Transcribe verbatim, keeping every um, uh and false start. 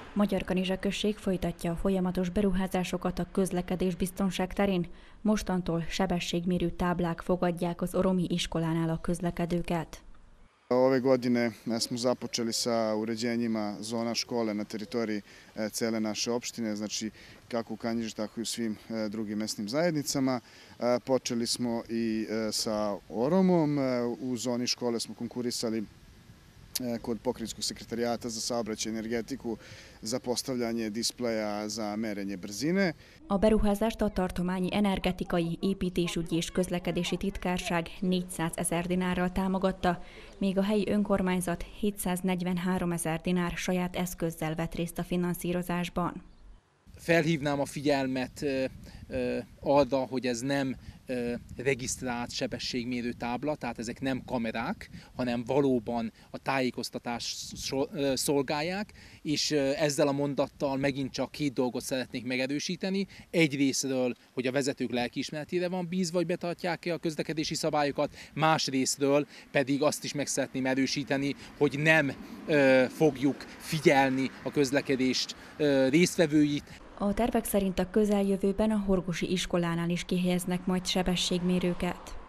Magyarkanizsa község folytatja a folyamatos beruházásokat a közlekedésbiztonság terén. Mostantól sebességmérő táblák fogadják az oromi iskolánál a közlekedőket. Ove godine smo započeli sa uređenjima zona škole na teritoriji cele naše opštine, znači kako u Kanjiži, tako i u svim drugim mesnim zajednicama. Počeli smo i sa Oromom. U zoni škole smo konkurisali kod Pokrajinskog sekretarijata za saobraćaj i energetiku za postavljanje displeja za merenje brzine. A beruházást a tartományi energetikai, építésügyi és közlekedési titkárság négyszázezer dinárral támogatta, míg a helyi önkormányzat hétszáznegyvenhárom ezer dinár saját eszközzel vett részt a finanszírozásban. Felhívnám a figyelmet arra, hogy ez nem regisztrált sebességmérő tábla, tehát ezek nem kamerák, hanem valóban a tájékoztatást szolgálják, és ezzel a mondattal megint csak két dolgot szeretnék megerősíteni. Egyrészről, hogy a vezetők lelkiismeretére van bízva, hogy betartják-e a közlekedési szabályokat, másrészről pedig azt is meg szeretném erősíteni, hogy nem fogjuk figyelni a közlekedést résztvevőit. A tervek szerint a közeljövőben a horgosi iskolánál is kihelyeznek majd sebességmérőket.